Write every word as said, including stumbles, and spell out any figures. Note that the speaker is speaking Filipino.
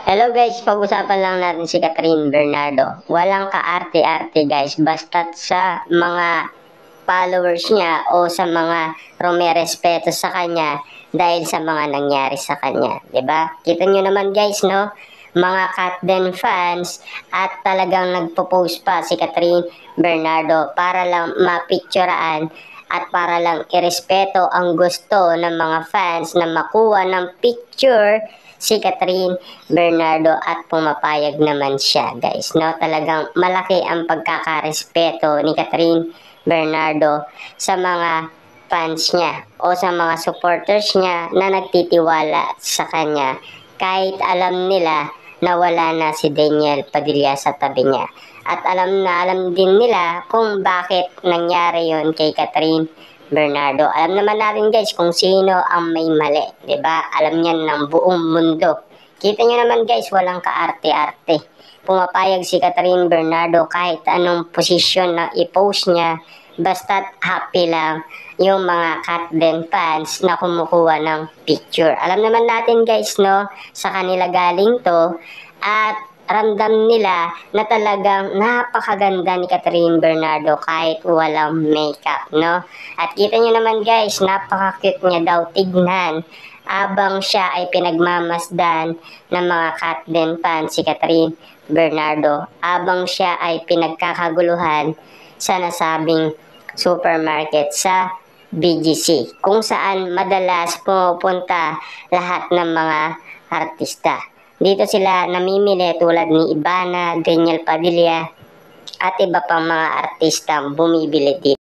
Hello guys, pag-usapan lang natin si Catherine Bernardo. Walang kaarte-arte guys, basta't sa mga followers niya o sa mga rumerespeto sa kanya dahil sa mga nangyari sa kanya, 'di ba? Kita nyo naman guys, no? Mga Katden fans at talagang nagpo-post pa si Catherine Bernardo para lang mapicturean at para lang irespeto ang gusto ng mga fans na makuha ng picture si Catherine Bernardo at pumapayag naman siya guys, no? Talagang malaki ang pagkakarespeto ni Catherine Bernardo sa mga fans niya o sa mga supporters niya na nagtitiwala sa kanya kahit alam nila na wala na si Daniel Padilla sa tabi niya. At alam na alam din nila kung bakit nangyari yon kay Catherine Bernardo. Alam naman natin guys kung sino ang may mali, 'di ba? Alam niyan ng buong mundo. Kita niyo naman guys, walang kaarte-arte. Pumapayag si Catherine Bernardo kahit anong posisyon na i-post niya, basta't happy lang yung mga Katden fans na kumukuha ng picture. Alam naman natin guys, no, sa kanila galing to at ramdam nila na talagang napakaganda ni Catherine Bernardo kahit walang makeup, no? At kita nyo naman guys, napaka-cute niya daw tignan abang siya ay pinagmamasdan ng mga Katden fans si Catherine Bernardo, abang siya ay pinagkakaguluhan sa nasabing supermarket sa B G C, kung saan madalas pumupunta lahat ng mga artista. Dito sila namimili tulad ni Ivana, Daniel Padilla at iba pang mga artista bumibili dito.